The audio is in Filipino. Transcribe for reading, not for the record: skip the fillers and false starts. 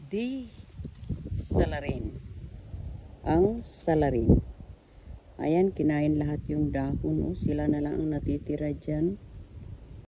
Di salarin. Ang salarin. Ayan, kinain lahat yung dahon. Oh. Sila na lang ang natitira dyan.